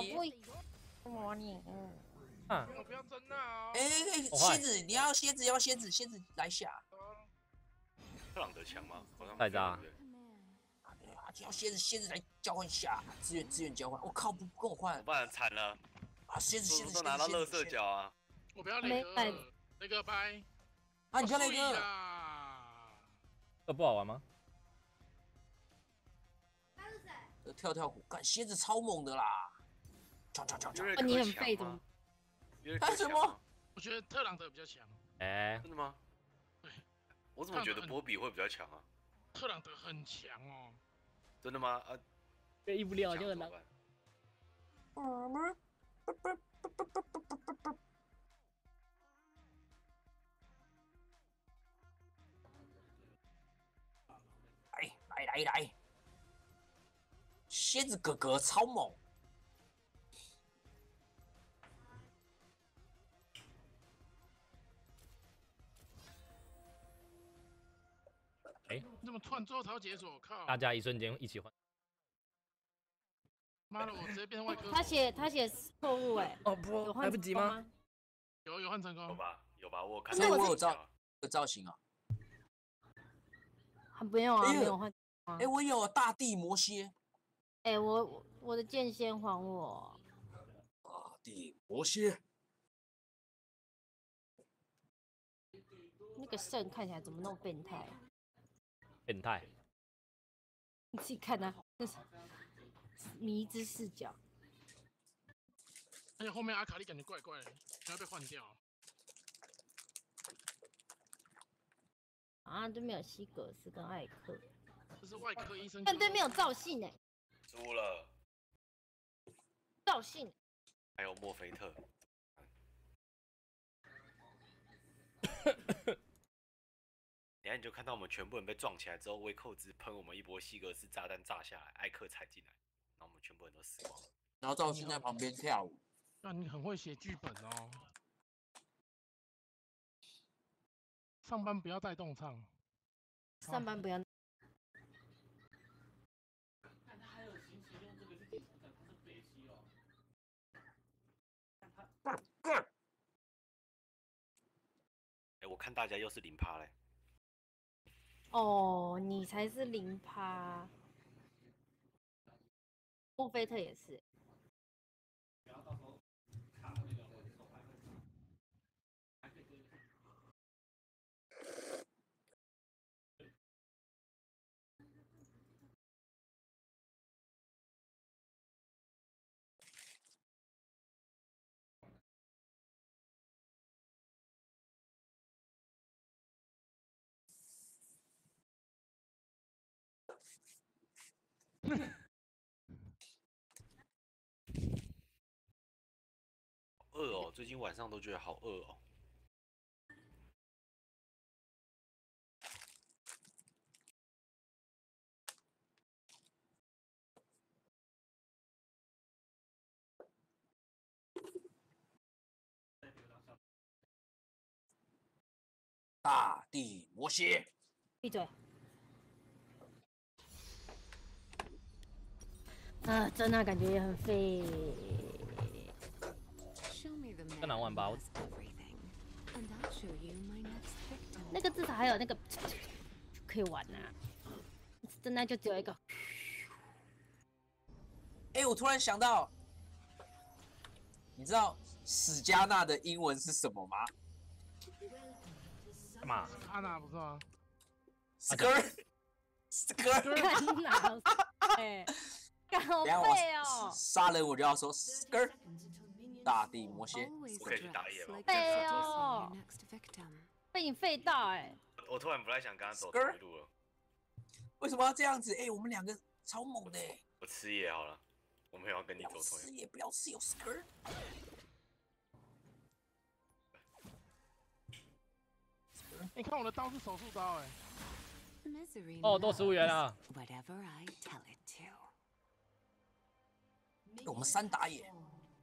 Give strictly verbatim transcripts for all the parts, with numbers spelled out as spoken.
不模拟。 啊！ 不要争闹！ 哎哎，蝎子，你要蝎子，要蝎子，蝎子来下。 特朗德强吗？好像太渣。 啊，要蝎子，蝎子来交换下，资源资源交换。我靠，不跟我换， 不然惨了。 啊，蝎子蝎子都拿到垃圾角啊！ 我不要雷哥，雷哥掰。 啊，你叫雷哥。 这不好玩吗？ 他是谁？跳跳虎，干蝎子超猛的啦！跳跳跳跳。 你很废怎么？ 干什么？ 我觉得特朗德比较强。 哎， 真的吗？对。我怎么觉得波比会比较强啊？ 特朗德很强哦。 真的吗？啊， 对，一不了就很难。 来来来来，蝎子哥哥超猛。 哎，怎么突然最后才要解锁？靠！ 大家一瞬间一起换。 妈的，我直接变成外科。 他写他写错误哎。 哦不，来不及吗？ 有有换成功。 有吧有吧，我看。 所以我有造有造型啊。 没有啊，没有换。 哎，我有大地魔蝎。 哎，我我的剑先还我。 大地魔蝎。 那个肾看起来怎么那么变态？ 变态。 你自己看啊，那是迷之视角。 而且后面阿卡丽感觉怪怪的，要被换掉。 啊，对面有西格斯跟艾克。 这是外科医生。 但对面有赵信哎。 输了。 赵信。 还有墨菲特。等下你就看到我们全部人被撞起来之后，威寇兹喷我们一波西格斯炸弹炸下来，艾克踩进来，然后我们全部人都死亡了。 然后赵信在旁边跳舞。 那你很会写剧本哦。上班不要带动唱。 上班不要。 看他还有行棋用这个去解除梗，他是北西哦。 哎，我看大家又是零趴嘞。 哦，你才是零趴。墨菲特也是。然后到时候卡那个我手牌会还可以对。 饿哦，最近晚上都觉得好饿哦。 大地魔蝎。 闭嘴。啊，真的感觉也很废。 更难玩吧？ 那个至少还有那个可以玩啊，真的就只有一个。 哎、欸，我突然想到，你知道史嘉娜的英文是什么吗？ 干嘛？ 安娜不是吗 ？Skr，Skr， 干哪？哎，干好废哦！ 杀人我就要说 Skr。大地魔蝎， 我可以去打野吗？ 废哦！被你废到哎！ 我突然不太想跟他走同一路了。 为什么要这样子？哎、欸，我们两个超猛的、欸。 我吃野好了，我没有要跟你走同一路。 吃野不要吃有 Skr。 你看我的刀是手术刀哎、 欸。哦，多十五元啊！ 我们三打野。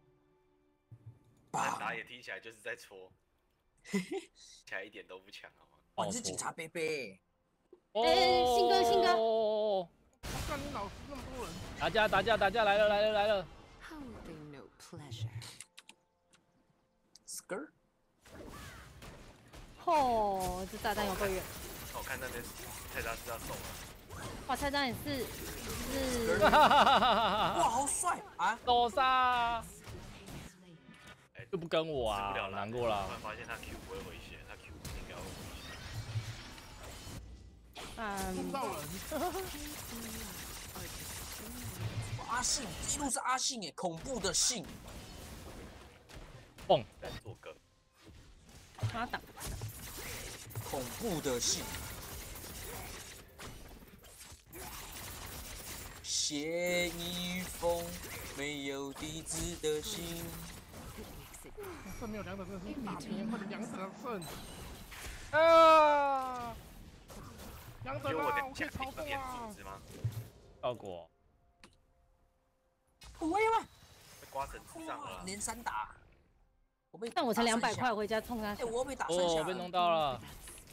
三打野听起来就是在戳，听起来一点都不强好吗？ 哇，你是警察贝贝。 哎、欸，信哥，信哥！ 我看你老师那么多人。 打架，打架，打架来了，来了，来了！ Skr， 哦，这炸弹有够远。 我看那边泰达是要送了， 哇，菜单也是是。 哇，好帅啊！ 手杀， 哎， 就不跟我啊， 吃不了难过了突。然发现他 Q 不会回血，他 Q 应该会回血。 嗯， 到人， 阿信，这一路是阿信耶，恐怖的信。 蹦， 在做歌， 妈挡。 恐怖的信。写一封没有地址的信。 这没有两者胜是大平，快点两者胜！ 啊！ 两者啦， 因为我的我可以操一点纵啊组！织吗？ 效果。 不会吧？ 被刮成智障了啦。 连三打。我被但我才打两百块， 三下回家冲他哎、。我被打三哦， 下了。 被弄到了。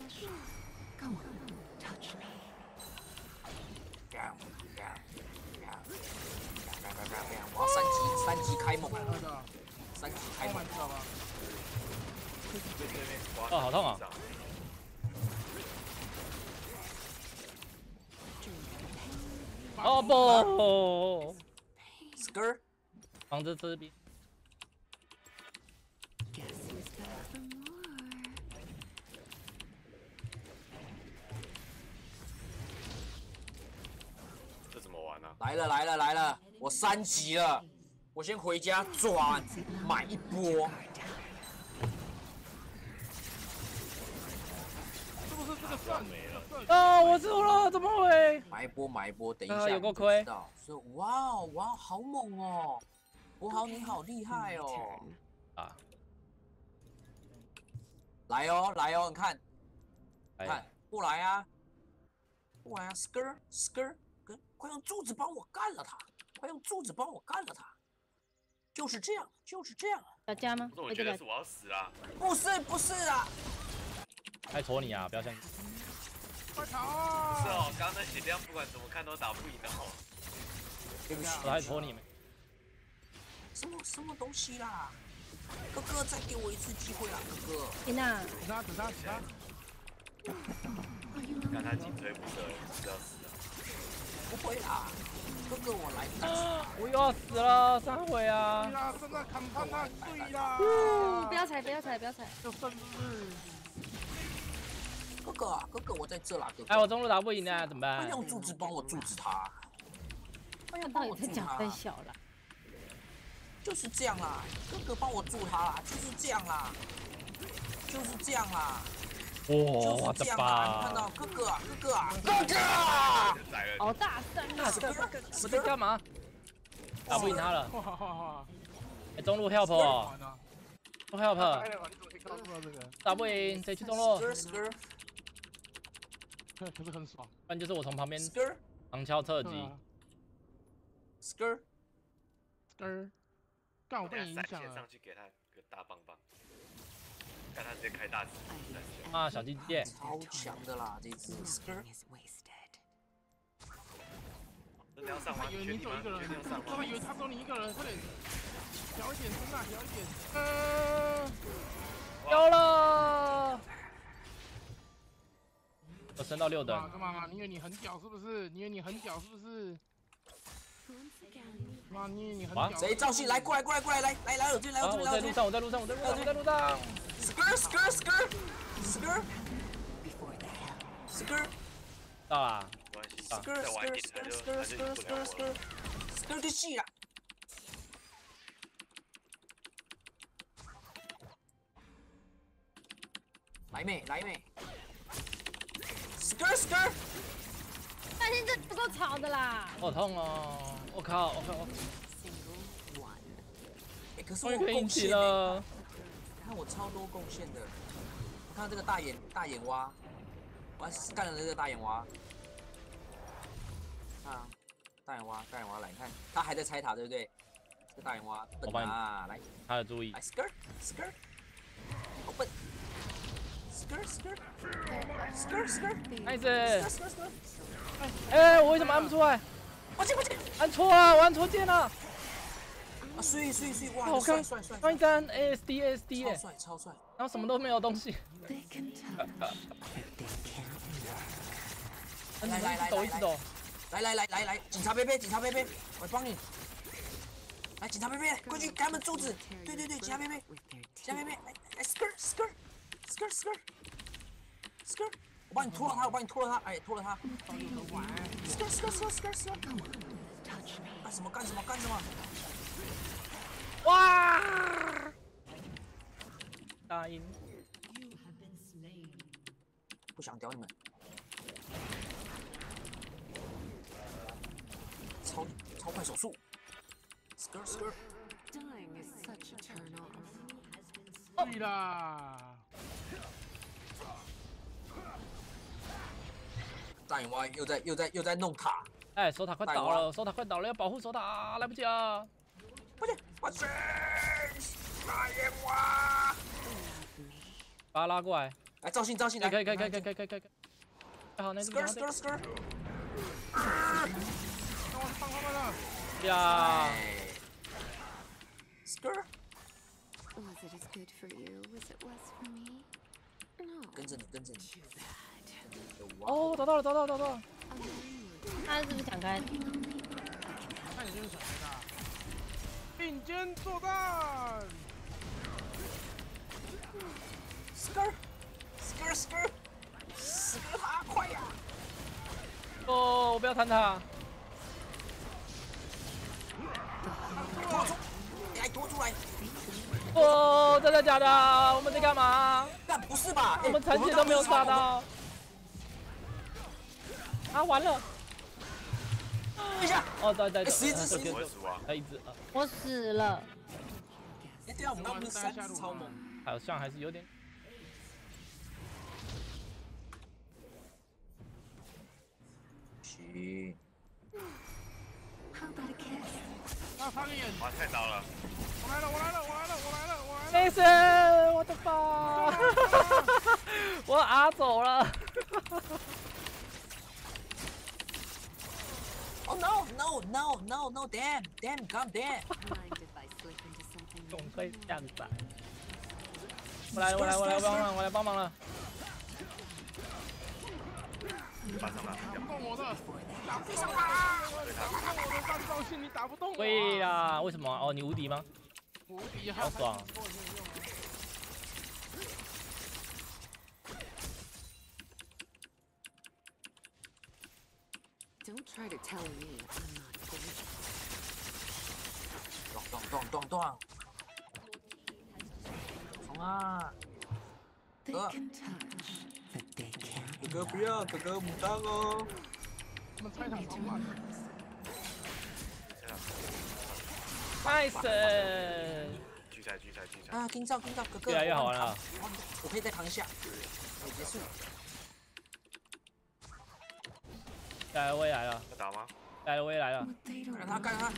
哇，三级三级开猛， 买二的， 三级开猛开玩。笑吧？ 被对面刮哦好痛啊成智障哦不， Skr， 防着这边。 这怎么玩呢？ 来了来了来了，我三级了，我先回家转买一波。 是不是这个胜没了？ 啊，我输了，怎么会？ 买一波买一波，等一啊下有够亏你就知道。说哇哦哇哦，好猛哦！博豪你好厉害哦！ 啊， 来哦来哦，你看哎， 看过来啊，过来啊 ，Skr Skr，跟快用柱子帮我干了他，快用柱子帮我干了他，就是这样就是这样。 要加吗？ 可是我觉得是我要死啦！ 不是不是啊， 还戳你啊！不要像快逃啊！ 是哦，刚刚那血量不管怎么看都打不赢的哦。 对不起， 我还戳你们。 什么什么东西啦？哥哥，再给我一次机会啦，哥哥。 天哪！ 等他等他等他， 看他颈椎不射，是要死了。 不会啦，哥哥我来不及。 我又要死了，三回对啊！ 啦，真的砍他太对啦！ 不要踩，不要踩，不要踩！ 就胜是不是？ 哥哥啊，哥哥我在这啦，哥哥。 哎，我中路打不赢啊，怎么快办？ 用柱子帮我柱子他。快用看到帮我柱你在讲他啦， 分小了。 就是这样啦，哥哥帮我助他啦，就是这样啦，就是这样啦， 哇， 就是我的这样啦。你看到爸！ 哥哥啊，哥哥啊，哥哥啊！ 宰了好大声啊！ 我在干嘛？打不赢他了。 哇哇哇！ 哎，中路 help 哦玩啊！ 不 help， 开了吧？你怎么可以告诉我这个？ 打不赢，得去中路， Skr Skr 对，可是很爽。 不然就是我从旁边 Skr 旁敲侧击。 对啊 Skr， 根，干我被你影响了闪现上。去给他个大棒棒，看他直接开大指。 啊，小鸡鸡， 超强的啦，这只 Skr。 真的要上吗？ 他以为你走一个人， 确定要上吗？ 他以为他走你一个人，快点，小一点，真的小一点。呃， 有了！我升到六干嘛等， 干嘛？你以为你很屌是不是？你以为你很屌是不是？妈，你以为你很哇屌？ 谁赵信来过来过来过来来来来我这边来啊， 我这边来我这边我在路上，我在路上，我在路上，我在路上。 Skr Skr Skr Skr Skr 到啦， 没关系， Skr 再晚一 Skr 点他 Skr 就 Skr 他就 Skr 赢不了 Skr 我 Skr 了。 Skr 个戏啦！来妹来妹 Skr Skr 那天这不够吵的啦！ 好痛哦！我靠，我靠，我哎，可是终于我贡可以赢起献欸， 了。 看我超多贡献的。你看这个大眼大眼蛙，我还干了这个大眼蛙。看啊，大眼蛙大眼蛙来，你看他还在拆塔，对不对？这个大眼蛙笨我帮你啊，来他的注意来 Skr Skr，好笨。Skr Skr Skr Skr ，nice！ Skr Skr， 哎，我为什么按不出来？ 我去我去。 按错啊，我按错键了。 啊，帅帅帅！哇， 我看帅帅帅！ 上一单 A S D A S D 超哎， 帅超帅！ 然后什么都没有东西。 来来来抖一直抖。 来来来来来，警察贝贝，警察贝贝，我帮你。来，警察贝贝，快去给他们柱子。对对对，警察贝贝，警察贝贝，来来 skirt skirt skirt skirt skirt， 我帮你拖了他，我帮你拖了他，哎，拖了他。skirt skirt skirt skirt skirt， 干什么干什么干什么？ 哇！打赢。 不想屌你们。超超快手速 ，skirt skirt。 对啦。 大眼蛙又在又在又在弄塔， 哎，守塔快倒了，守塔快倒了，要保护守塔，来不及啊！ 不行，我去！大眼蛙， 把他拉过来。 来赵信赵信来， 可以可以可以可以可以可以可以。好，那这边。 skirt skirt skirt。 帮我帮他们了。 呀。 skirt。 Was it as good for you as it was for me? No. 跟着你，跟着你。 哦，找到了，找到了，找到了。 他是不是想开？ 看你就是想开的。并肩作战。 skirt skirt skirt skirt 他快呀！ 哦，我不要弹他。 拖出，你还拖出来！ 哦，真的假的？我们在干嘛？ 但不是吧？ 我们残血都没有杀到。啊，完了！ 等一下。 哦，对对对， 十一只，十一只， 还一只。 我死了。 哎，对啊，我们刚不是三只超猛？ 好像还是有点。 行。 啊，翻个眼！ 哇，太糟了！ 我来了，我来了，我来了，我来了，我来了！ 没事，我的爸！我啊走了。 Oh no no no no no damn damn god damn！ 总会这样子。我来，我来，我来帮忙，我来帮忙了。 马上来！ 打不动我的，打不动啊！我的战斗性你打不动我。 对呀，为什么？哦，你无敌吗？ 无敌， 好爽。 Don't try to tell me I'm not good. 咚咚咚咚咚！冲啊！ They can touch, but they can't. 哥哥不要，哥哥母当哦。 我们拆场冲啊 ！Nice！ 聚财聚财聚财！ 啊，听到听到，哥哥。 越来越好玩了。 我可以再扛一下，可以结束。 盖尔威来了， 要打吗？ 盖尔威来了， 干他干他！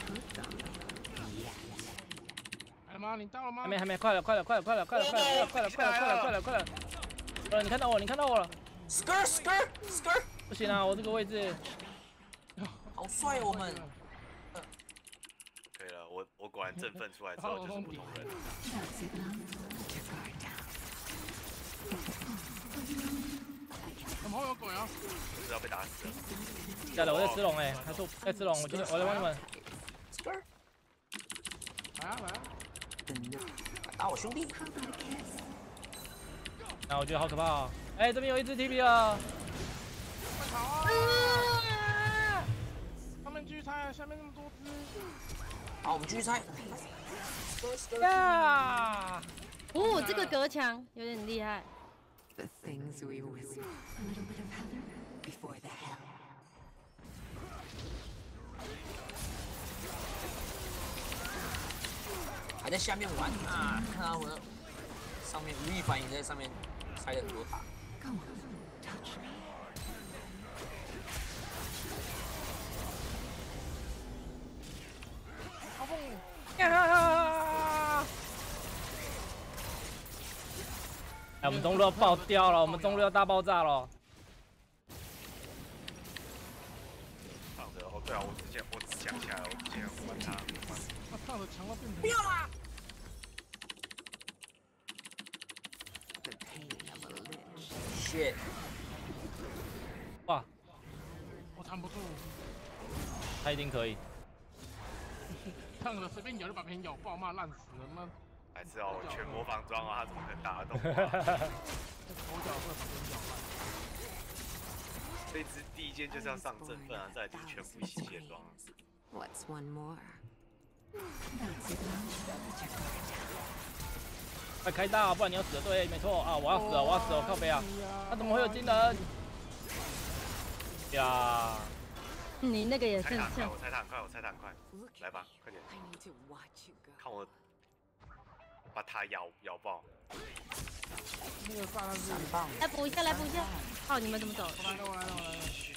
来了吗？你到了吗？ 还没还没，快了快了快了快了快了快了快了快了快了快了快了！呃，你看到我，你看到我了 ！Skirt skirt skirt！ 不行啊，我这个位置。 好帅哦，我们。 可以了，我我果然振奋出来之后就是不同人。 我们后有鬼啊！ 不知道被打死了。 假的，我在吃龙哎，他说在吃龙，我就我来帮你们。 来啊来啊！ 打我兄弟！ 那我觉得好可怕啊！哎，这边有一只 T P 啊！ 快跑啊！上面继续拆，下面那么多只。 好，我们继续拆。 呀！ 哦，这个隔墙有点厉害。 The things we whisper. A little bit of heaven before the hell. 还在下面玩啊！看到我的上面无意反应在上面拆了很多塔。 Come on, touch me. 好蹦！ 呀！哎，我们中路要爆掉了，我们中路要大爆炸了。 躺着 OK。 对啊，我之前我只想起来了，我之前玩他。 他上的强到变成。 不要啦！ shit！ 哇， 我扛不住。 他一定可以。 上了随便咬就把别人咬爆，骂烂死了，妈！ 还是哦，全魔防装啊，他怎么可能打得动？ 头脚会把别人咬烂。 这一支第一件就是要上振奋啊，再来就是全部吸血装。 What's one more? 快开大，不然你要死了。对，没错啊，我要死了，我要死了，我靠北啊！他怎么会有惊人？呀！ 你那个也是猜他很快， 像我猜他很快，我猜他很快，来吧，快点， I need to watch you go. 看我把他咬咬爆。 那个炸弹是。 三棒。 来补一下，来补一下。靠，你们怎么走？ 我来了，我来了，我来了。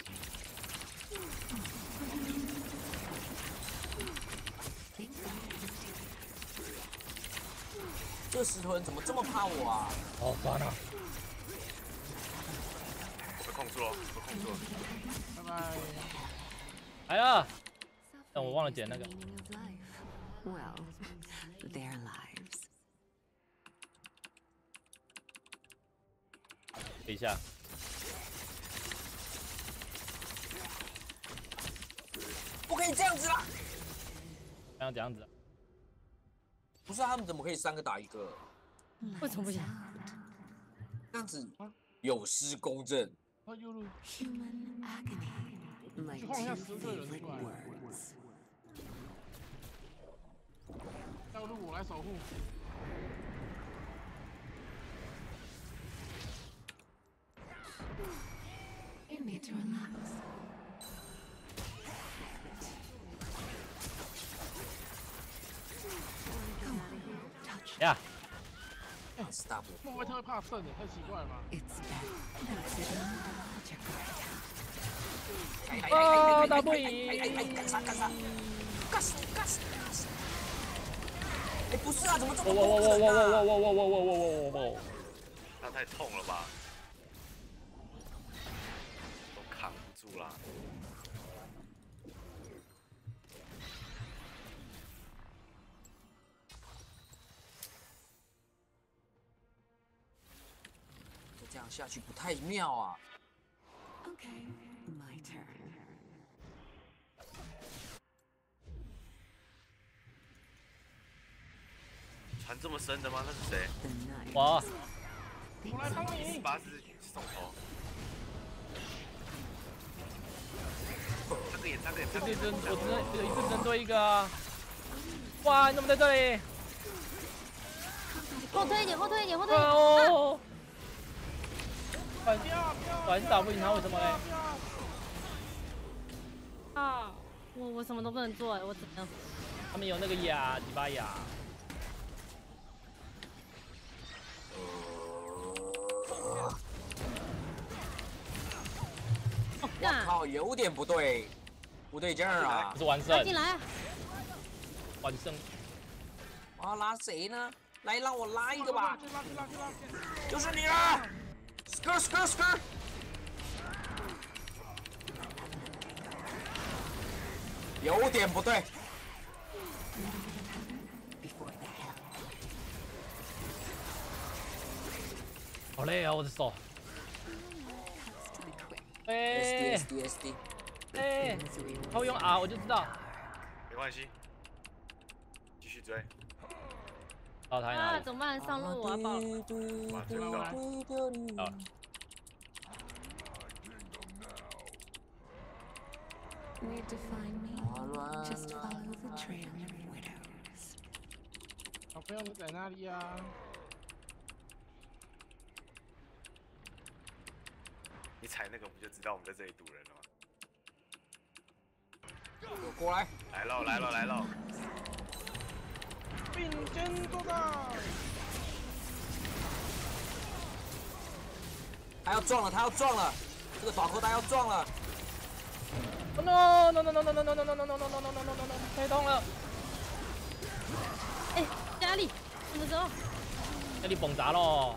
这石头人怎么这么怕我啊？ 好烦啊！ 我被控住了，我被控住了。 拜拜。 来了。但我忘了捡那个。 Well, their lives. 等一下。 不可以这样子啦！ 这样这样子。 不是他们怎么可以三个打一个？ 为什么不行？ 这样子有失公正。 啊，右路。 Human agony. My 去晃一下 two 十个人 favorite 出来。 words. 右路我来守护。 You need to relax. 呀！ stop！ 莫维特会怕剩的，太奇怪了吧？ It's bad. That's it. 哦，打不赢！ 哎哎哎，干啥干啥？干死你干死你干死你！哎，不是啊，怎么这么哇哇哇哇多人啊？ 哇哇哇哇哇哇哇哇哇！ 那太痛了吧？都扛不住啦。 这样下去不太妙啊！ Okay, my turn. 传这么深的吗？那是谁？ The knife. 哇！ 我来帮你。 八是送头。三个眼，三个眼，三个眼。 这针我只能只有一次针对一个啊！哇，你怎么在这里？ 后退一点，后退一点，后退一点。 哦！反不要不要！ 反正打不赢他，为什么嘞？ 啊！我我什么都不能做，我只能。 他们有那个哑，几把哑。 哦，干！ 靠，有点不对，不对劲儿啊不！是完胜， 拉进来啊！ 完胜。 我要拉谁呢？来，让我拉一个吧， 拉去拉去拉去。 就是你了 ！skr skr skr。有点不对。 好累啊，我的手。 S D 哎 S D S D。 哎，他会用 R 我就知道。 没关系，继续追。 到他哪啊， 里？ 怎么办？上路我要爆。 哇，追到了。 好。 Where to find me? Just follow the trail of widows. 小朋友你在哪里呀？ 你踩那个不就知道我们在这里堵人了吗？ 我过来。 来喽来喽来喽！ 并肩作战。 他要撞了，他要撞了，这个短裤他要撞了。 No no no no no no no no no no no no no no no no no！ 太痛了！ 哎，家里什么时候？ 家里崩砸喽！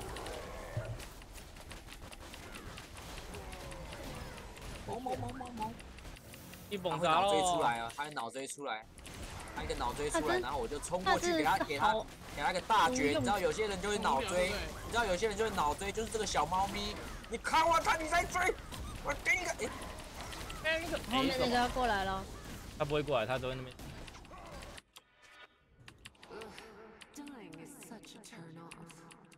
猛猛猛猛猛！ 一他蹦砸会脑追出喽！ 来啊，他会脑追出来，他一个脑追出来， 那真然后我就冲过去给他给他好给他个大绝。 无用你知道有些人就会脑追，你知道有些人就会脑追，就是这个小猫咪，你看我它，你在追，我给你个哎。 哎，那个后面那个要过来了， 他不会过来，他都在那边。 Dying is such a turn off.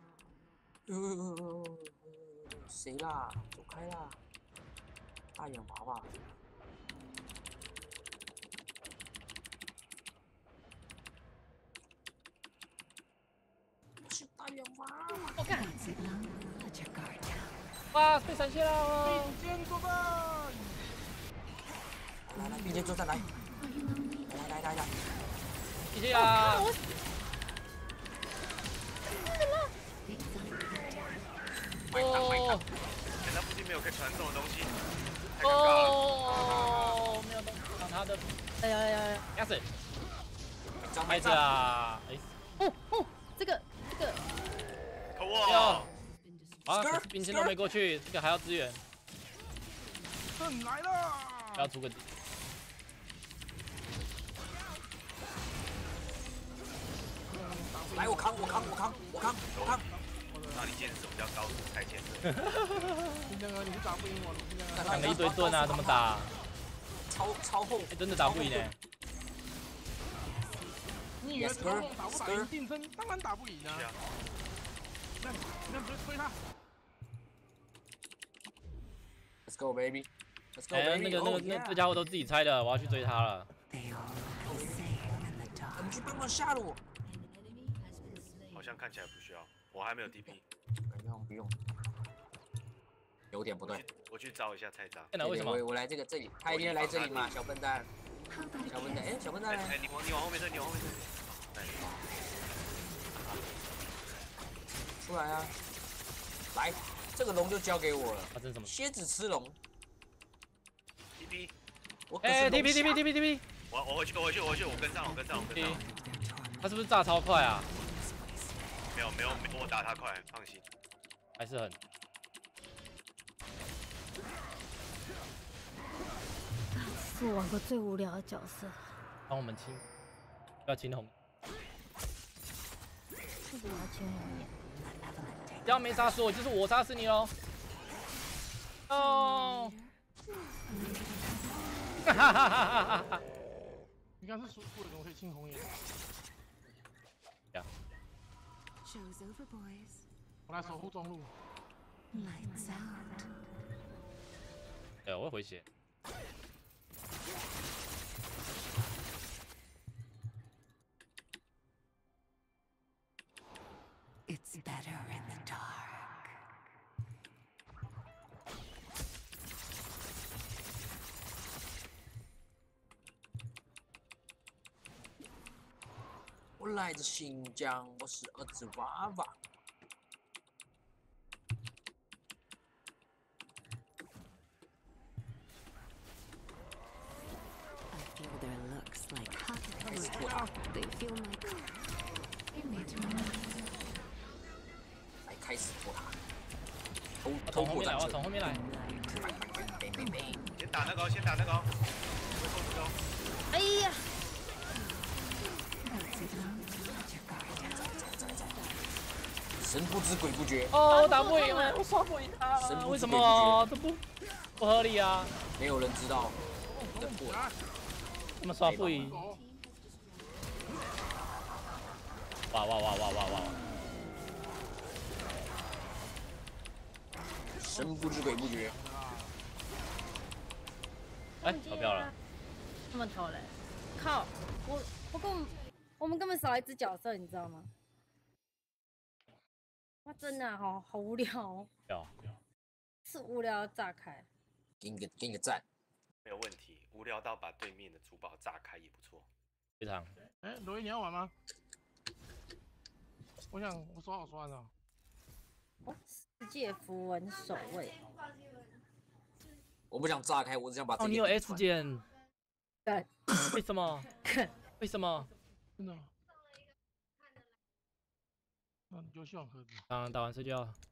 呃，谁啦？走开啦！大眼娃娃。是大眼娃娃。 我干， Let your guard down. 哇，被闪现了！ 并肩作战。 来来，并肩作战来！来来来来， 谢谢啊！ 买单买单！ 哦难道附近没有可以传送的东西？太尴尬了。 哦，没有东西挡他的， 哎呀呀呀！ 压死！ 张拍着啊！哎， 哦哦，这个这个， 可哟恶！ 啊，可是兵线都没过去，这个还要支援， 朕来了。 不要出个底。 来，我扛我扛我扛我扛我扛！ 那你剑手比较高，太剑手。 金江哥，你是打不赢我的，金江哥。 抢了一堆盾啊，怎么打？ 超超后哎，真的打不赢哎！ 你以为超梦打不打赢定身？当然打不赢啊！ 是啊， 那那不是推他？ Let's go baby. Let's go 哎， baby. 那个那个 Oh, 那 yeah. 这家伙都自己猜的，我要去追他了。 They all the same in the 我们 dark. 去帮忙下路。 好像看起来不需要，我还没有 D P。 不用不用，有点不对。 我去找一下菜渣。 天哪，为什么？ 我我来这个这里，他一定要来这里嘛，小笨蛋， How about 小笨蛋， a 哎，小笨蛋呢？ 哎哎，你往你往后面退，你往后面退。哎， 出来啊！来，这个龙就交给我了。 发生什么？ 蝎子吃龙， T P， 我可是哎，T P 龙 T P 侠 T P T P， 我我回去我回去我回去，我跟上我跟上我跟上。 他是不是炸超快啊？ 没有没有，我打他快，放心。 还是很。 是我玩过最无聊的角色， 帮我们清，不要清红。 为什么要签红眼？ 只要没杀死我，就是我杀死你喽。哦。哈哈哈哈哈！ 你刚是输出的，怎么可以清红眼？ Show's over, boys. 我来守护中路。 Lights out. 对，我会回血。 It's better in the dark. 我来自新疆，我是儿子娃娃。 I feel their looks like hot coals. They feel my cold. They made me 来开始拖他，偷我偷从后面来，我过战车， 从后面来。 别别别！ 先打那个哦，先打那个哦。会控制哦。 哎呀， 神不知鬼不觉， 哦，我打不赢了，我刷不赢他了，为什么？这不不合理啊！ 没有人知道你的破绽。 怎么刷不赢？哇哇哇哇哇哇！ 神不知鬼不觉。 哎，投票了。 这么投嘞？靠！我不过我们根本少一只角色，你知道吗？哇，真的好好无聊哦， 有。 是无聊炸开。 给你个给你个赞。 没有问题，无聊到把对面的珠宝炸开也不错。 非常。 哎，罗伊你要玩吗？我想我手好酸哦。 哦，世界符文守卫。 我不想炸开，我只想把。 哦，你有 S 键。 对。 为什么？为什么？ 真的。嗯，游戏网盒子。 刚打完睡觉。